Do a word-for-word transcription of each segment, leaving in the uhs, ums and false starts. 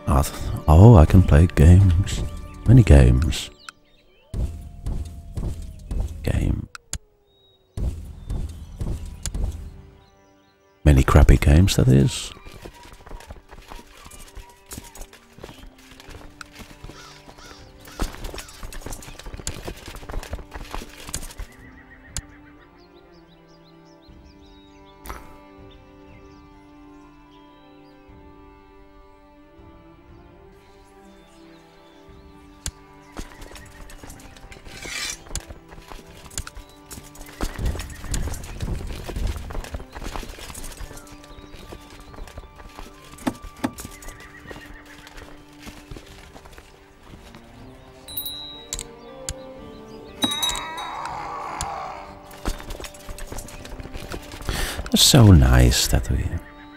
Ah, oh, I can play games. Many games. Game. Many crappy games, that is. It's so nice that we...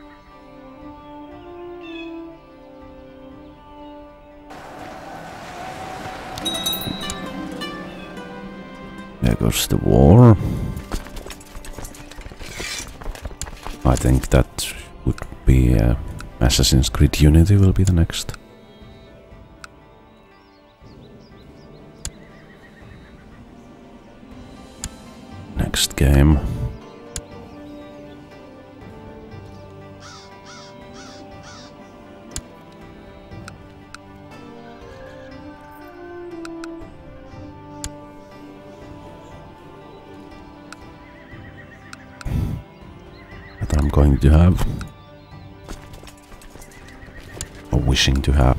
There goes the war. I think that would be uh, Assassin's Creed Unity will be the next. Next game. That I'm going to have. Or wishing to have.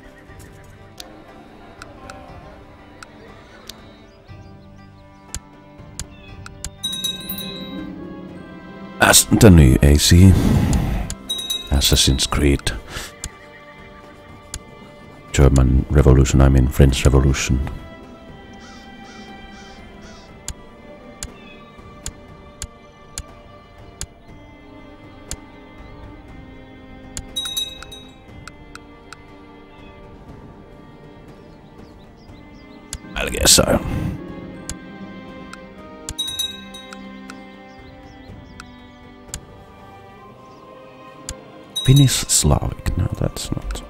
As the new A C, Assassin's Creed, German Revolution, I mean French Revolution. I guess so. Finnish Slavic, no, that's not.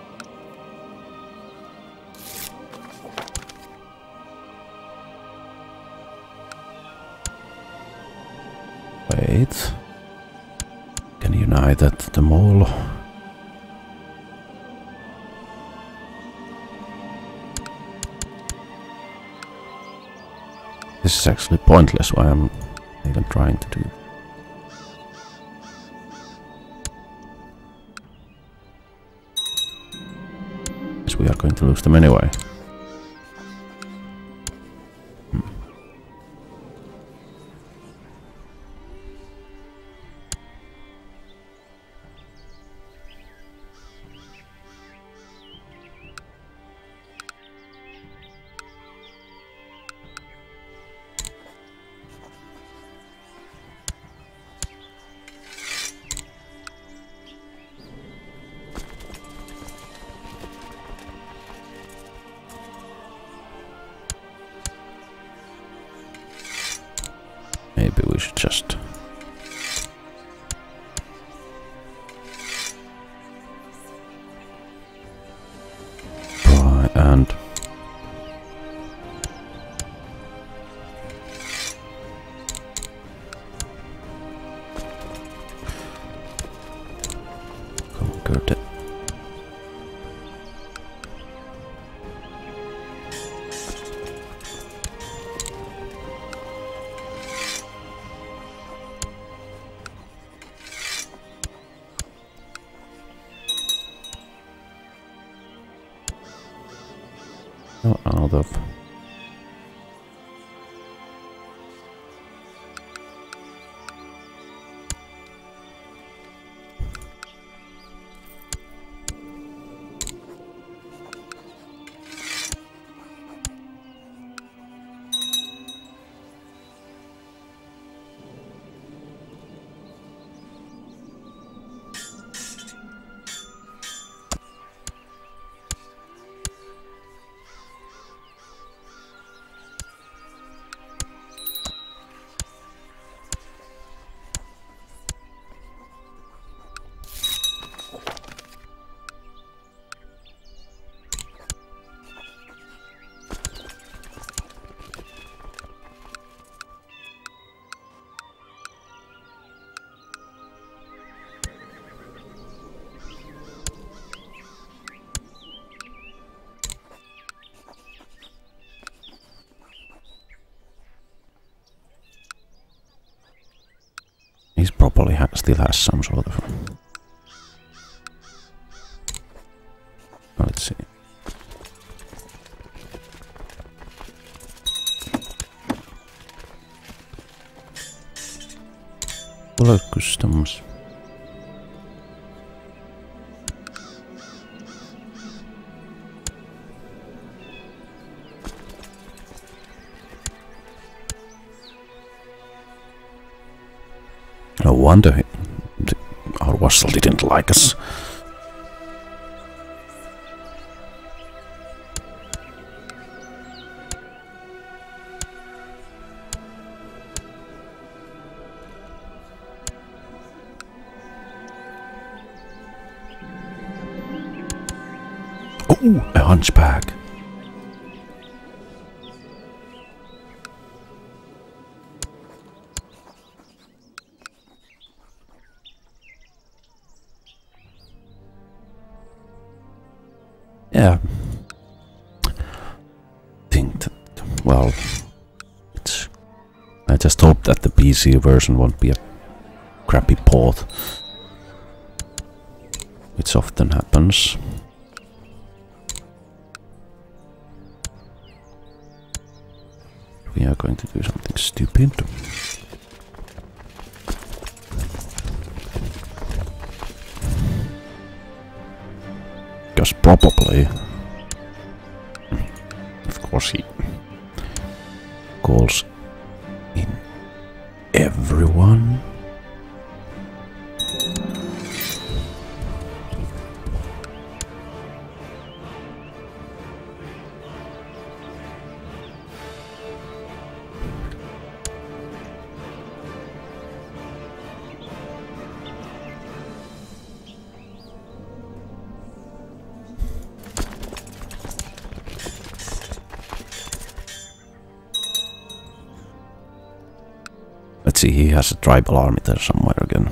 Wait. Can unite at the mall. This is actually pointless, why I'm even trying to do it. We are going to lose them anyway. Hmm. Maybe we should just... try and... conquer the... Oh, out of... he ha still has some sort of... Let's see. Bullet customs. No wonder he, the, our vassal didn't like us. Oh, a hunchback. Yeah. Think that, well, it's, I just hope that the P C version won't be a crappy port, which often happens. We are going to do something stupid. Because probably, of course, he calls in everyone. Let's see, he has a tribal army there somewhere again.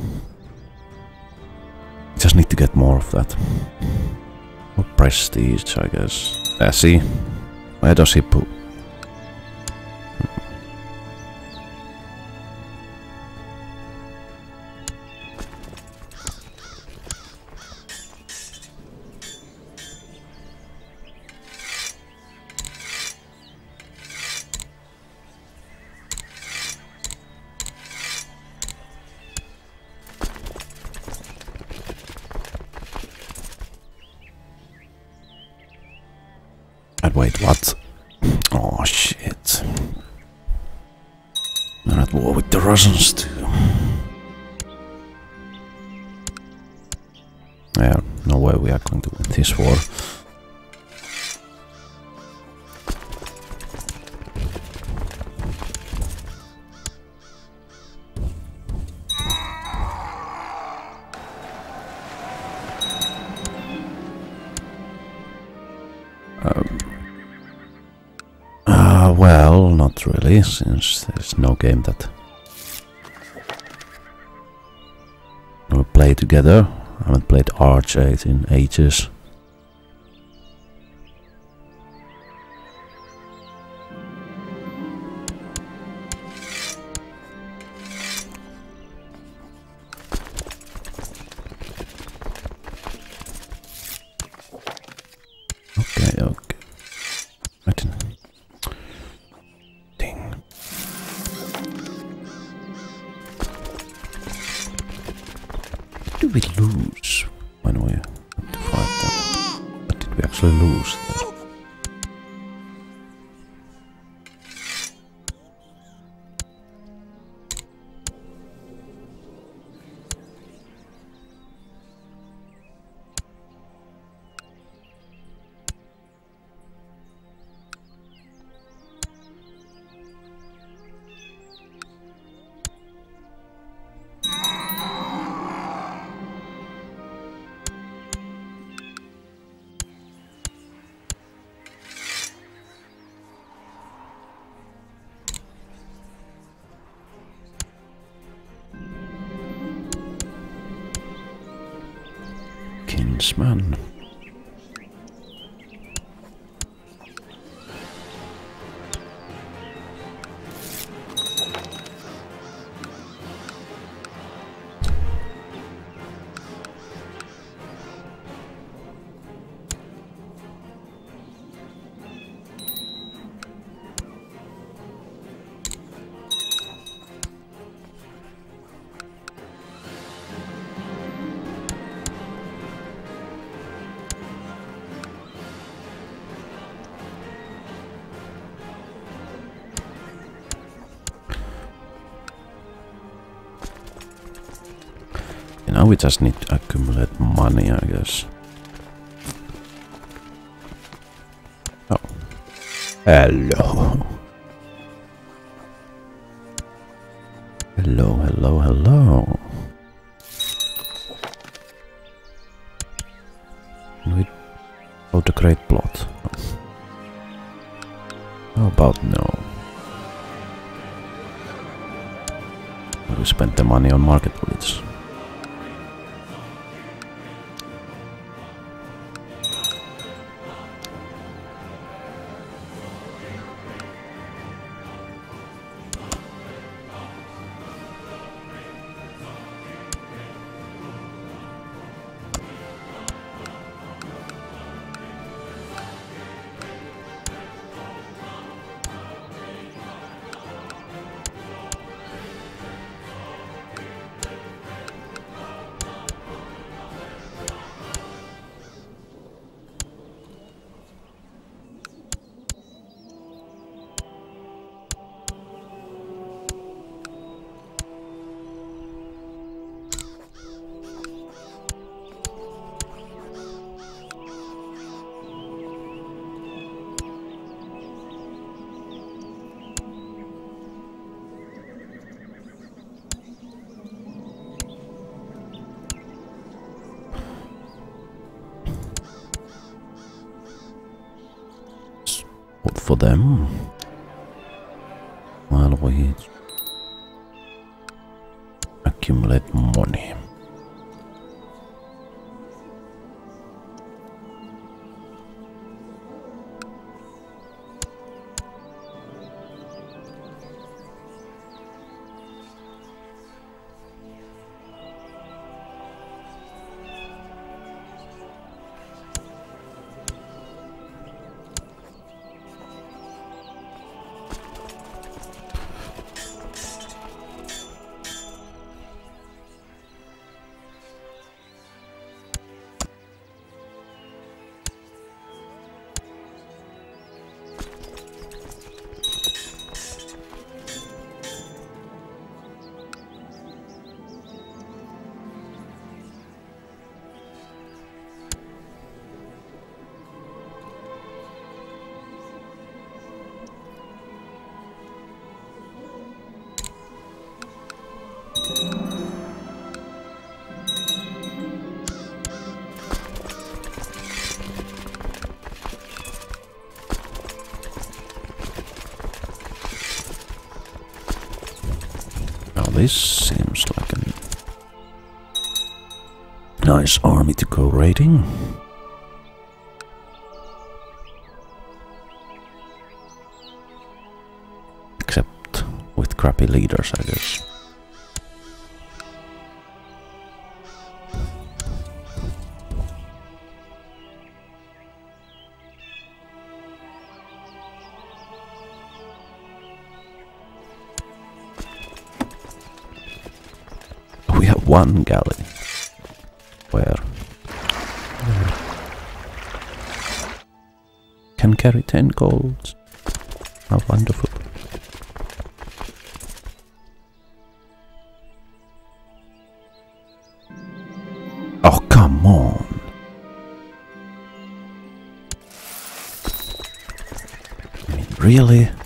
Just need to get more of that. More prestige, I guess. Uh, see, where does he put? And wait, what? Oh shit. They're at war with the Russians too. Yeah, no way we are going to win this war. Um, uh, well, not really, since there's no game that we'll play together. I haven't played Arch eight in ages. Okay, okay. I didn't. Ding. Did we lose when we had to fight them? But did we actually lose there? Kinsman. Now we just need to accumulate money, I guess. Oh. Hello. Hello, hello, hello. Can we go to Great Plot? How about no? We spent the money on market blitz. What for them? While we accumulate money. This seems like a nice army to go raiding. Except with crappy leaders, I guess. We have one galley. Where? Can carry ten golds. How wonderful. Oh, come on. I mean, really?